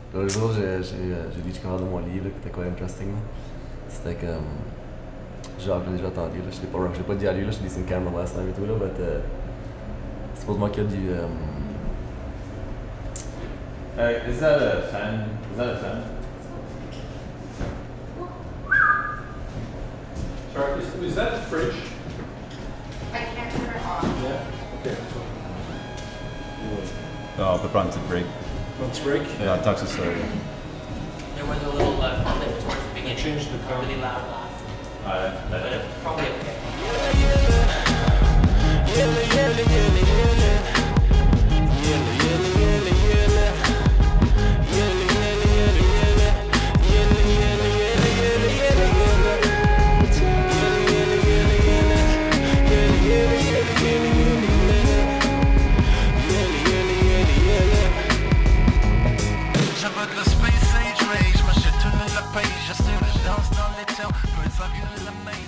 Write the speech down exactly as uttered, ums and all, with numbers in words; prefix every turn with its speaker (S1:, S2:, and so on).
S1: L'autre jour, j'ai lu le cover de mon livre, qui était quoi interesting. C'était comme. Genre, j'ai déjà entendu, là. Je l'ai pas, pas dit à lui, là. Je l'ai dit une camera last time et tout, là. Mais uh, supposément qu'il y a du. Um...
S2: Uh, is that a fan? Is that a fan?
S3: Sorry, is, is that the fridge?
S4: I can't turn it off.
S3: Yeah. Okay.
S2: No, but run to break.
S3: Let's break.
S2: Yeah, it talks us uh,
S4: There was a little uh, clip towards the beginning.
S3: Change the
S4: A really loud laugh.
S2: uh,
S4: But it's probably okay.
S5: Space age rage, ma je tourne la page, je sais le danse dans les temps, peu de sa gueule la main.